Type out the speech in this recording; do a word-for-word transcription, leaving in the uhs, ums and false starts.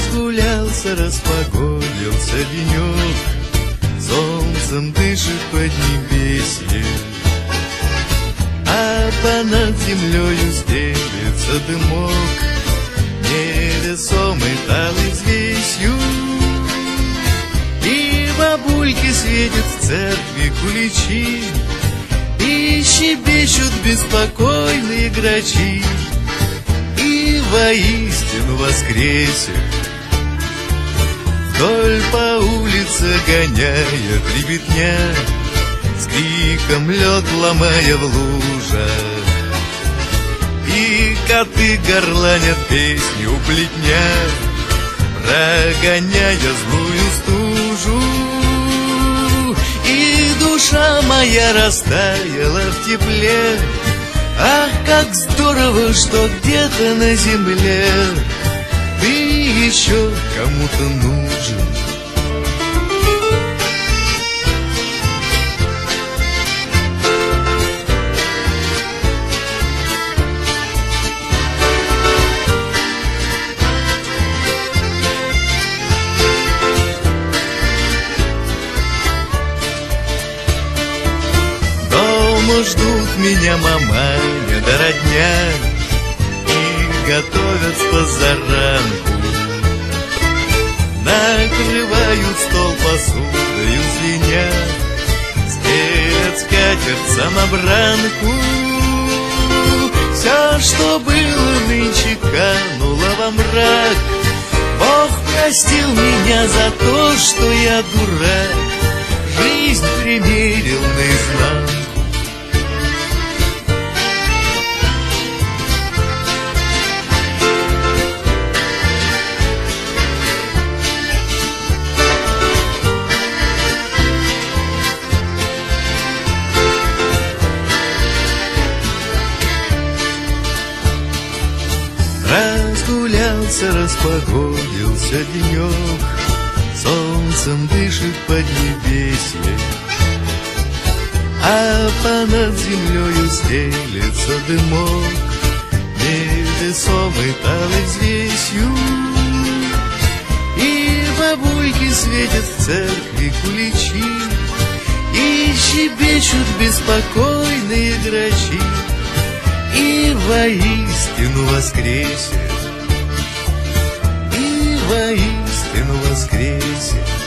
Разгулялся, распогодился денек, солнцем дышит поднебесье, а понад землею стелется дымок, невесомый талой взвесью. И бабульки светят в церкви куличи, и щебечут беспокойные грачи, и воистину воскресе вдоль по улице гоняет ребятня, с криком лед ломая в лужах, и коты горланят песни у плетня, прогоняя злую стужу. И душа моя растаяла в тепле. Ах, как здорово, что где-то на земле ты еще кому-то нужен. Дома ждут меня маманя да родня и готовят с позаранку, накрывают стол посудою звеня, стелят скатерть самобранку. Все, что было нынче, кануло во мрак. Бог простил меня за то, что я дурак, жизнь примерил наизнанку. Разгулялся, распогодился денек, солнцем дышит поднебесье, а понад землею стелется дымок, невесомый талой взвесью. И бабульки светят в церкви куличи, и щебечут беспокойные грачи, и воистину воскресит, и воистину воскресит.